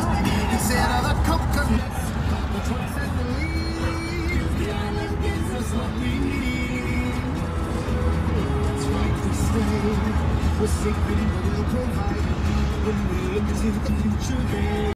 instead of the coconuts, the trucks and the leaves. The island gives us what we need. That's right, we stay. We're secret, but we'll provide. When we look to the future,